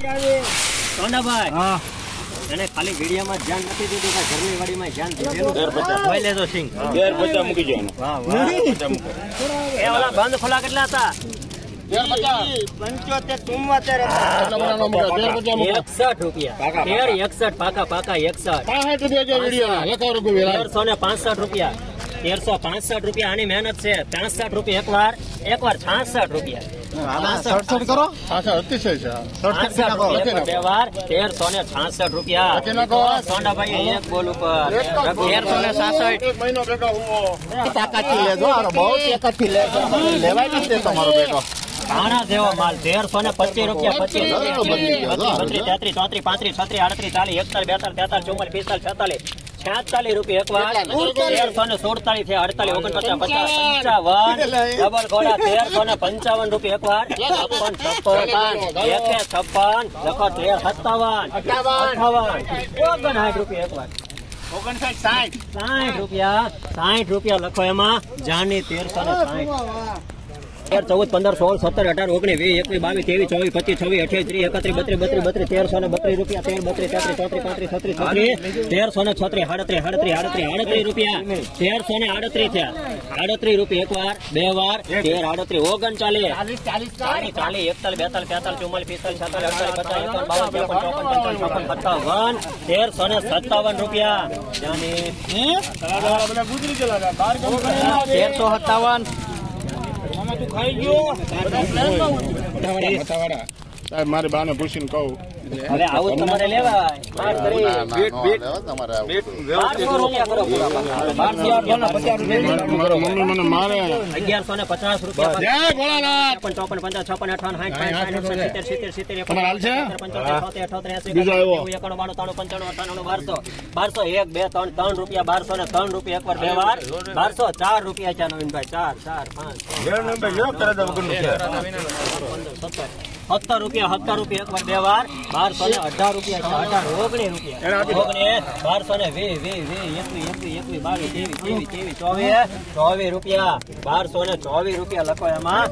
સોનાભાઈ હા એને ખાલી વિડિયામાં ધ્યાન નથી દીધું કે ઘરની વાડીમાં ધ્યાન દીધેલું 1250 હોય લેજો સિંગ 1250 મૂકી જો વાહ વાહ 1250 મૂકો એ ઓલા બંધ ખોલા કેટલા હતા 1250 રૂપિયા 61 પાકા 61 1365 રૂપિયા 1365 રૂપિયા આની મહેનત છે 63 રૂપિયા એકવાર 66 રૂપિયા 67 કરો 1366 રૂપિયા સોનાભાઈ એક બોલ ઉપર 1366 મહિનો ભેગા તાકાતથી લેજો બહુ તાકાતથી લેજો લેવાય નથી તમારો બેટો આના જેવો માલ 1325 રૂપિયા 32 33 34 35 36 38 40 41 42 43 44 45 46 રૂપિયા એકવાર 1347 થયા 48 49 ડબલ ઘોડા 1355 રૂપિયા એકવાર 56 લખો 1357 રૂપિયા એકવાર 59 રૂપિયા 60 રૂપિયા લખો એમાં જાની 1360 14 15 16 17 18 19 20 21 22 23 24 25 26 28 30 31 32 1332 રૂપિયા 13 32 33 34 35 36 રૂપિયા 1337 થયા 38 રૂપિયા એકવાર બે વાર 13 38 39 40 41 1357 રૂપિયા 1357 મારી બાને પૂછીને કહું હવે આવું તમારે લેવા મમ્મી મને મારે 1150 રૂપિયા 55 50 56 58 12 રૂપિયા 1203 રૂપિયા એકવાર બે વાર 1204 રૂપિયા છે નવીનભાઈ 17 રૂપિયા એકવાર બે વાર 1218 રૂપિયા 19 રૂપિયા 1224 રૂપિયા લખો એમાં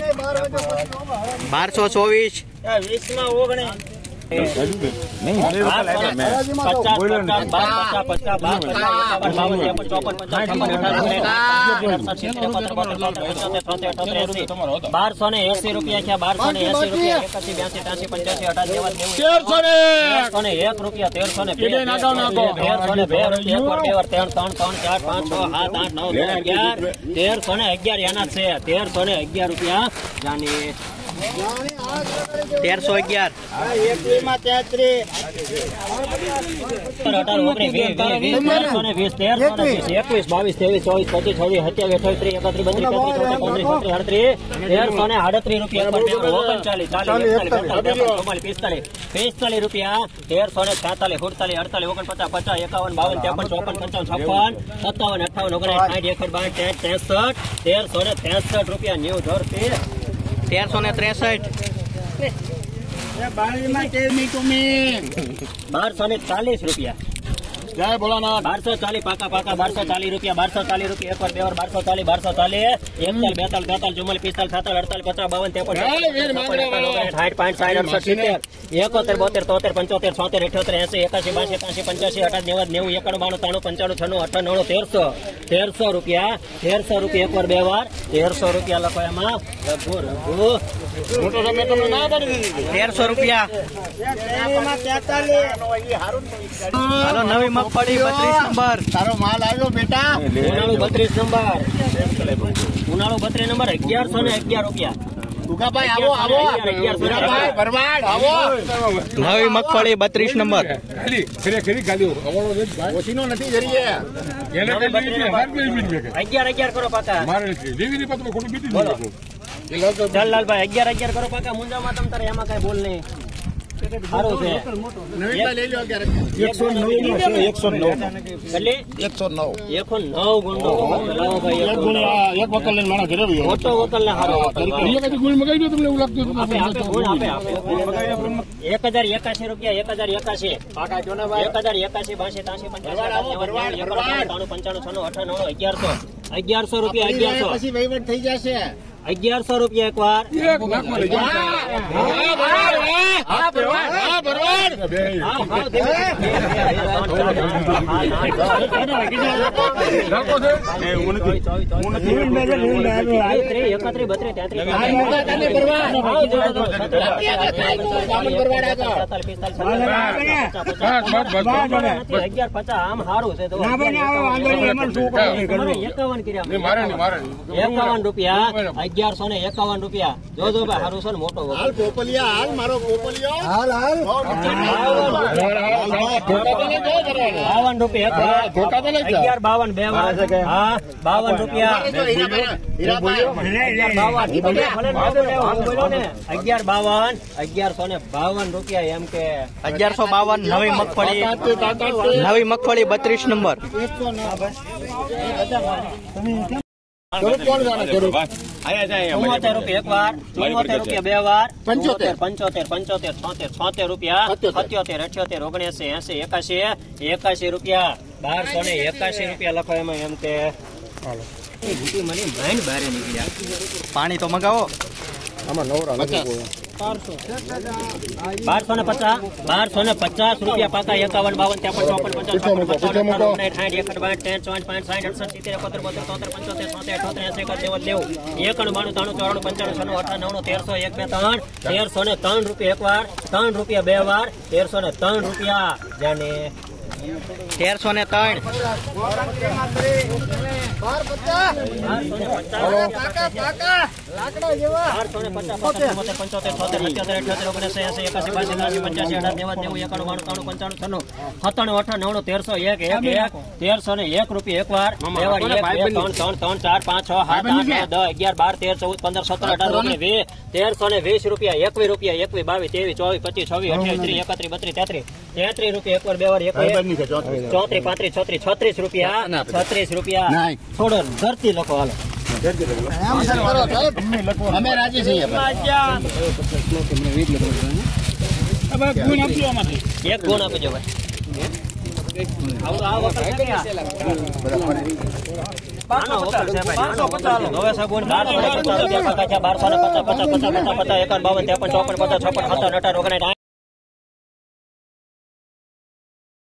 1224 20 માં 1280 રૂપિયા છે 1280 રૂપિયા 81 82 રૂપિયા 1311 એના છે 1311 રૂપિયા જાની 1311 45 રૂપિયા 1346 47 48 રૂપિયા ન્યુ ધરતી 1363 1240 રૂપિયા જય ભોલાનાથ 1240 પાકા 1240 રૂપિયા 1240 રૂપિયા એકવાર બે વાર 1240 41 42 43 44 45 46 47 48 1300 રૂપિયા એકવાર બે વાર 1300 રૂપિયા લખો એમાં મોટો ટમેટો ના પડી 1300 રૂપિયા હાલો નવી મગફળી 32 નંબર તારો માલ આવ્યો બેટા ઉનાળુ 32 નંબર 1111 રૂપિયા ઉગાભાઈ આવો ઉગાભાઈ બરવાડ આવો નવી મગફળી 32 નંબર ઓછીનો નથી જરીએ 11 કરો પાકા લાલભાઈ 11 કરો પાકા મુંજામાં તમ તારે એમાં કઈ બોલ નહીં સારું છે 109 ગુંડો એક બોતલ લઈને મારા ઘરે આવ્યો મોટો બોતલ ને હારો ગુણ મગાવી દો તમને એવું લાગતું 1081 રૂપિયા 1081 પાકા જો ને ભાઈ 1081 1100 રૂપિયા 1100 પછી વહીવટ થઈ જશે 1100 રૂપિયા એકવાર આમ સારું છે 51 રૂપિયા 1151 રૂપિયા જોજો ભાઈ સારું છે ને મોટો હાલ પોપલિયા હાલ મારો પોપલિયો હાલ 52 રૂપિયા 1152 બે વાર હા 52 રૂપિયા 1152 રૂપિયા એમ કે 1152 નવી મગફળી 32 નંબર. રૂપિયા એક વાર 74 રૂપિયા બે વાર 75 રૂપિયા 77 78 79 80 81 રૂપિયા 1281 રૂપિયા લખો એમાં એમ કે મને માઇન્ડ બહાર નીકળ્યા. પાણી તો મગાવો. 1250 રૂપિયા પાકા 51 52 53 રૂપિયા એક વાર 3 રૂપિયા બે વાર 1303 રૂપિયા જાને 1303. રૂપિયા એક વાર 1 2 3 4 5 6 7 8 9 10 11 12 13 14 15 17 18 19 1320 રૂપિયા 21 રૂપિયા 21 22 23 24 25 26 28 30 31 32 33 રૂપિયા એક વાર બે વાર 34 35 36 રૂપિયા 36 રૂપિયા થોડો ધરતી લખો હાલો અમે રાજી છીએ એક ગુણ આપજો ભાઈ